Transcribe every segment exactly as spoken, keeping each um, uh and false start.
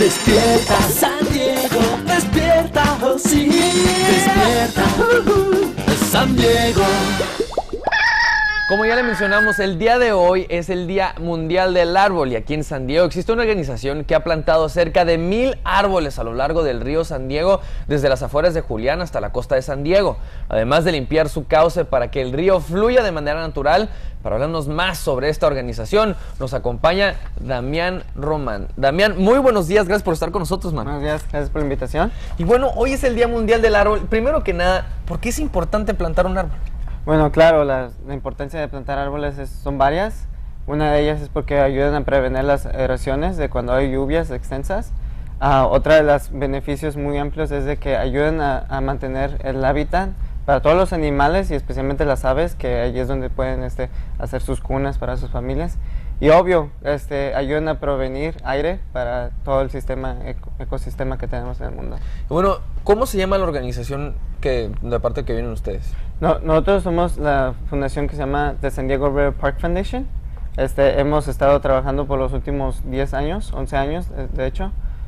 Despierta San Diego, despierta, oh sí. Despierta, uh, uh, San Diego. Como ya le mencionamos, el día de hoy es el Día Mundial del Árbol y aquí en San Diego existe una organización que ha plantado cerca de mil árboles a lo largo del río San Diego, desde las afueras de Julián hasta la costa de San Diego, además de limpiar su cauce para que el río fluya de manera natural. Para hablarnos más sobre esta organización, nos acompaña Damián Román. Damián, muy buenos días, gracias por estar con nosotros, man. Buenos días, gracias por la invitación. Y bueno, hoy es el Día Mundial del Árbol. Primero que nada, ¿por qué es importante plantar un árbol? Bueno, claro, la, la importancia de plantar árboles es, son varias. Una de ellas es porque ayudan a prevenir las erosiones de cuando hay lluvias extensas. Uh, otra de los beneficios muy amplios es de que ayudan a, a mantener el hábitat para todos los animales y especialmente las aves, que allí es donde pueden este, hacer sus cunas para sus familias. Y obvio, este, ayudan a prevenir aire para todo el sistema, eco, ecosistema que tenemos en el mundo. Bueno, ¿cómo se llama la organización que, de parte que vienen ustedes? No, nosotros somos la fundación que se llama The San Diego River Park Foundation. Este, hemos estado trabajando por los últimos diez años, once años de hecho.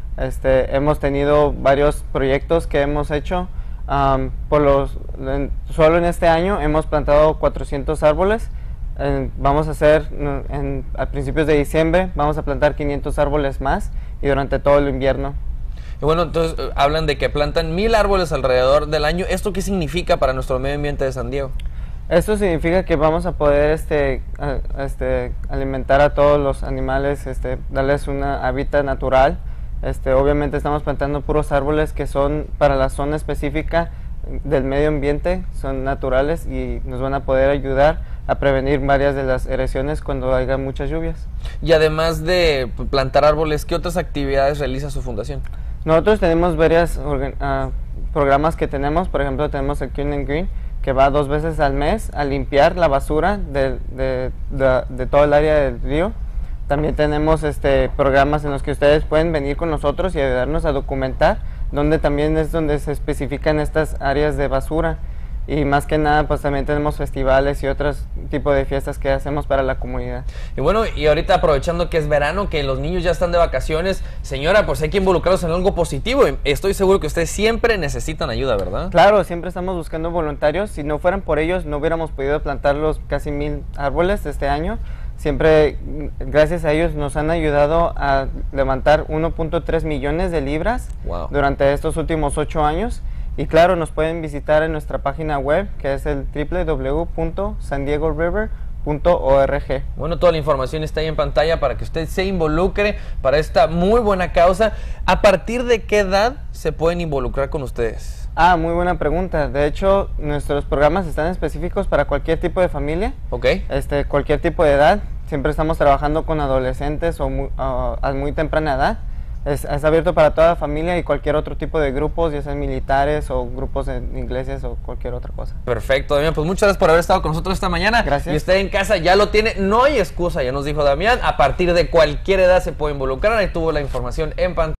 Este, hemos tenido varios proyectos que hemos hecho. Um, por los, en, solo en este año hemos plantado cuatrocientos árboles. En, vamos a hacer, en, a principios de diciembre, vamos a plantar quinientos árboles más y durante todo el invierno. Y bueno, entonces hablan de que plantan mil árboles alrededor del año. ¿Esto qué significa para nuestro medio ambiente de San Diego? Esto significa que vamos a poder este, a, este, alimentar a todos los animales, este, darles un hábitat natural. Este, obviamente estamos plantando puros árboles que son para la zona específica del medio ambiente, son naturales y nos van a poder ayudar a prevenir varias de las erosiones cuando haya muchas lluvias. Y además de plantar árboles, ¿qué otras actividades realiza su fundación? Nosotros tenemos varios uh, programas que tenemos. Por ejemplo, tenemos el Clean and Green, que va dos veces al mes a limpiar la basura de, de, de, de todo el área del río. También tenemos este, programas en los que ustedes pueden venir con nosotros y ayudarnos a documentar, donde también es donde se especifican estas áreas de basura. Y más que nada, pues también tenemos festivales y otros tipos de fiestas que hacemos para la comunidad. Y bueno, y ahorita aprovechando que es verano, que los niños ya están de vacaciones, señora, pues hay que involucrarlos en algo positivo. Y estoy seguro que ustedes siempre necesitan ayuda, ¿verdad? Claro, siempre estamos buscando voluntarios. Si no fueran por ellos, no hubiéramos podido plantar los casi mil árboles este año. Siempre, gracias a ellos, nos han ayudado a levantar uno punto tres millones de libras wow. durante estos últimos ocho años. Y claro, nos pueden visitar en nuestra página web, que es el doble u doble u doble u punto san diego river punto org. Bueno, toda la información está ahí en pantalla para que usted se involucre para esta muy buena causa. ¿A partir de qué edad se pueden involucrar con ustedes? Ah, muy buena pregunta. De hecho, nuestros programas están específicos para cualquier tipo de familia. Ok. Este, cualquier tipo de edad. Siempre estamos trabajando con adolescentes o muy, uh, a muy temprana edad. Es, es abierto para toda la familia y cualquier otro tipo de grupos, ya sean militares o grupos en iglesias o cualquier otra cosa. Perfecto, Damián. Pues muchas gracias por haber estado con nosotros esta mañana. Gracias. Y usted en casa ya lo tiene. No hay excusa, ya nos dijo Damián. A partir de cualquier edad se puede involucrar. Ahí tuvo la información en pantalla.